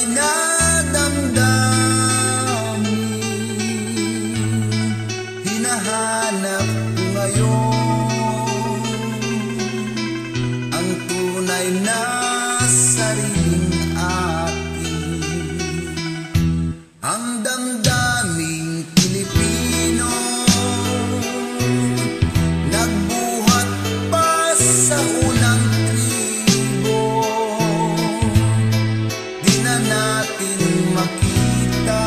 damdamin, hinahanap ko ngayon ang tunay na sariling akin. Ang damdaming Pilipino, nagbuhat pa sa unang tribo. Di na natin makita,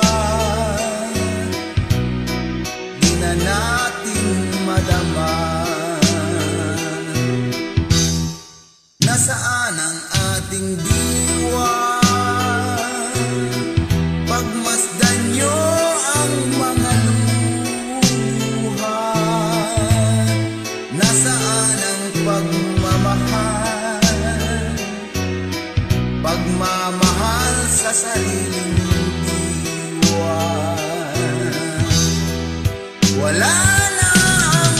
di na natin madama. Nasaan ang ating diwa? Pagmasdan nyo ang mga luha. Nasaan ang pagmamahal? Pagmamahal sa sariling diwa. Wala na ang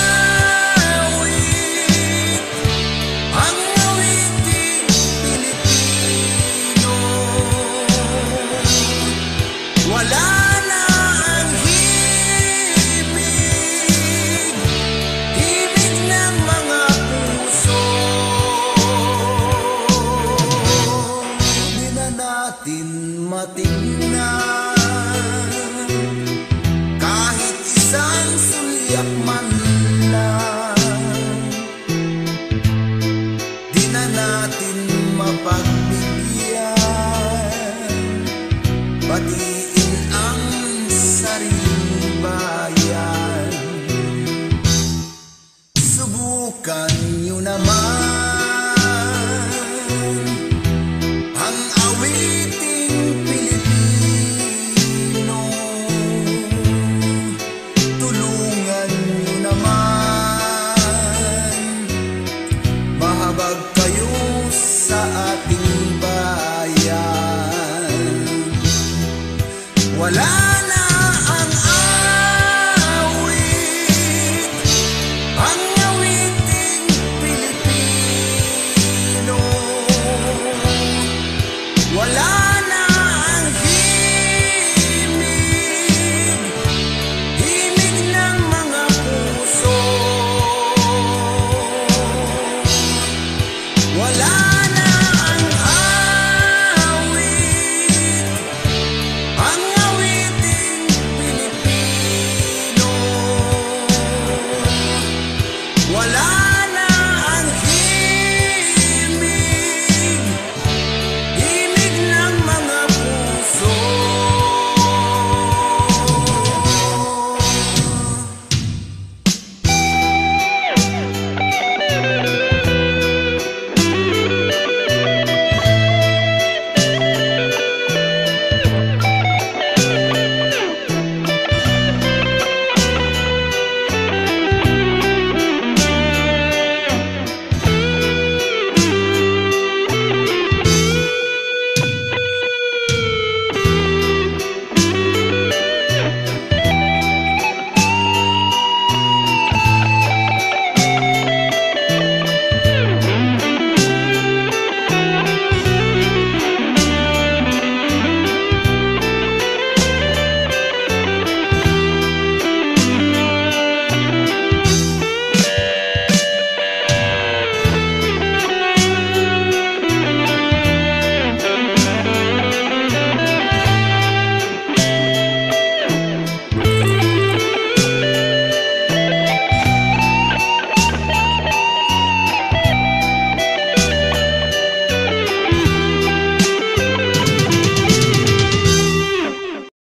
awit, ang awiting Pilipino. Wala na ang himig, himig ng mga puso. Di na natin matignan kahit isang sulyak man lang. Di na natin mapagbigyan, batiin ang sariling bayan. Subukan nyo naman ang awiting Pilipino. Tulungan nyo naman, mahabag kayo sa ating bayan. Wala na ang awit, ang awiting Pilipino. Wala